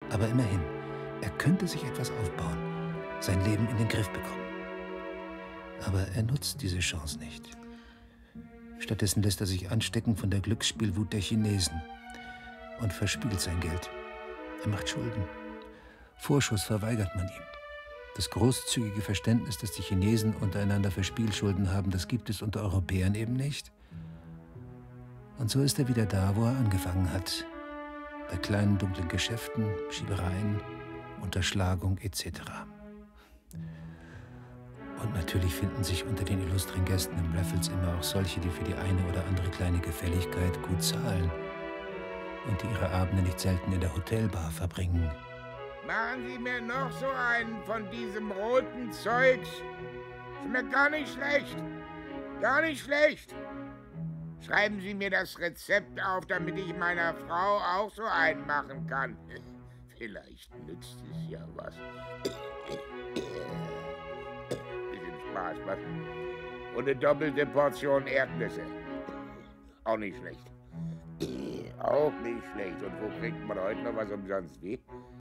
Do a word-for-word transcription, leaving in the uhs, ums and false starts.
Aber immerhin, er könnte sich etwas aufbauen, sein Leben in den Griff bekommen. Aber er nutzt diese Chance nicht. Stattdessen lässt er sich anstecken von der Glücksspielwut der Chinesen und verspielt sein Geld. Er macht Schulden. Vorschuss verweigert man ihm. Das großzügige Verständnis, das die Chinesen untereinander für Spielschulden haben, das gibt es unter Europäern eben nicht. Und so ist er wieder da, wo er angefangen hat. Bei kleinen, dunklen Geschäften, Schiebereien, Unterschlagung et cetera. Und natürlich finden sich unter den illustren Gästen im Raffles immer auch solche, die für die eine oder andere kleine Gefälligkeit gut zahlen und die ihre Abende nicht selten in der Hotelbar verbringen. Machen Sie mir noch so einen von diesem roten Zeugs. Schmeckt gar nicht schlecht. Gar nicht schlecht. Schreiben Sie mir das Rezept auf, damit ich meiner Frau auch so einen machen kann. Vielleicht nützt es ja was. Bisschen Spaß, was? Und eine doppelte Portion Erdnüsse. Auch nicht schlecht. Auch nicht schlecht. Und wo kriegt man heute noch was umsonst wie?